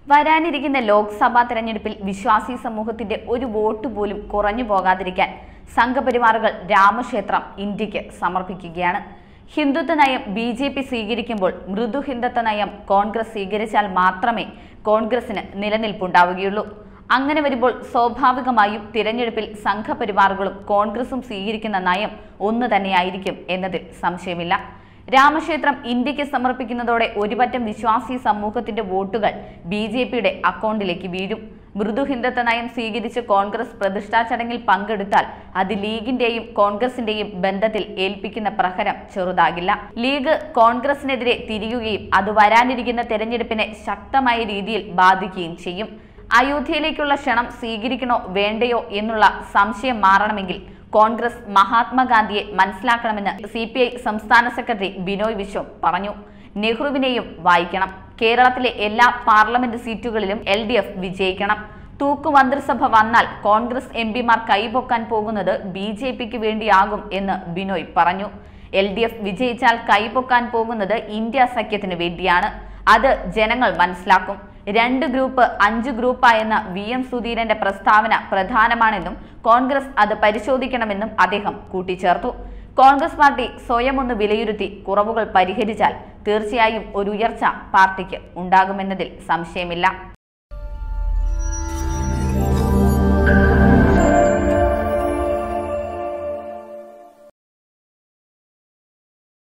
വരാനിരിക്കുന്ന ലോക്സഭാ തെരഞ്ഞെടുപ്പിൽ വിശ്വാസി സമൂഹത്തിന്റെ ഒരു വോട്ട് പോലും കുറഞ്ഞു പോകാതിരിക്കാൻ സംഘപരിവാറുകൾ രാമക്ഷേത്രം ഇന്ത്യക്ക് സമർപ്പിക്കുകയാണ്. ഹിന്ദുത്വ നയം ബി.ജെ.പി. സ്വീകരിക്കുമ്പോൾ മൃദു ഹിന്ദുത്വ നയം കോൺഗ്രസ് സ്വീകരിച്ചാൽ മാത്രമേ കോൺഗ്രസിന് നിലനിൽപ്പുണ്ടാവുകയുള്ളൂ. അങ്ങനെ വരുമ്പോൾ സ്വാഭാവികമായും തിരഞ്ഞെടുപ്പിൽ സംഘപരിവാറുകളും കോൺഗ്രസും സ്വീകരിക്കുന്ന നയം ഒന്നു തന്നെയായിരിക്കും എന്നതിൽ സംശയമില്ല. രാമക്ഷേത്രം ഇന്ത്യക്ക് സമർപ്പിക്കുന്നതോടെ ഒരുപറ്റം വിശ്വാസി സമൂഹത്തിന്റെ വോട്ടുകൾ ബി.ജെ.പിയുടെ അക്കൗണ്ടിലേക്ക് വീഴും. മൃദു ഹിന്ദുത്വ നയം സ്വീകരിച്ച് കോൺഗ്രസ് പ്രതിഷ്ഠാ ചടങ്ങിൽ പങ്കെടുത്താൽ അത് ലീഗിന്റെയും കോൺഗ്രസിന്റെയും ബന്ധത്തിൽ ഏൽപ്പിക്കുന്ന പ്രഹരം ചെറുതാകില്ല. ലീഗ് കോൺഗ്രസിനെതിരെ തിരിയുകയും അത് വരാനിരിക്കുന്ന തെരഞ്ഞെടുപ്പിനെ ശക്തമായ രീതിയിൽ ബാധിക്കുകയും ചെയ്യും. അയോധ്യയിലേക്കുള്ള ക്ഷണം സ്വീകരിക്കണോ വേണ്ടയോ എന്നുള്ള സംശയം മാറണമെങ്കിൽ കോൺഗ്രസ് മഹാത്മാഗാന്ധിയെ മനസ്സിലാക്കണമെന്ന് CPI സംസ്ഥാന സെക്രട്ടറി ബിനോയ് വിശ്വം പറഞ്ഞു. നെഹ്റുവിനെയും വായിക്കണം. കേരളത്തിലെ എല്ലാ പാർലമെന്റ് സീറ്റുകളിലും LDF വിജയിക്കണം. തൂക്കു മന്ത്രിസഭ വന്നാൽ കോൺഗ്രസ് MP-മാർ കൈപൊക്കാൻ പോകുന്നത് ബി.ജെ.പിക്ക് വേണ്ടിയാകും എന്ന് ബിനോയ് പറഞ്ഞു. LDF വിജയിച്ചാൽ കൈപൊക്കാൻ പോകുന്നത് ഇന്ത്യ സഖ്യത്തിന് വേണ്ടിയാണ്. അത് ജനങ്ങൾ മനസ്സിലാക്കും. 2 ഗ്രൂപ്പ് 5 ഗ്രൂപ്പായെന്ന VM സുധീരന്റെ പ്രസ്താവന പ്രധാനമാണെന്നും കോൺഗ്രസ് അത് പരിശോധിക്കണമെന്നും അദ്ദേഹം കൂട്ടിച്ചേർത്തു. കോൺഗ്രസ് പാർട്ടി സ്വയം ഒന്ന് വിലയിരുത്തി കുറവുകൾ പരിഹരിച്ചാൽ തീർച്ചയായും ഒരു ഉയർച്ച പാർട്ടിക്ക് ഉണ്ടാകുമെന്നതിൽ സംശയമില്ല.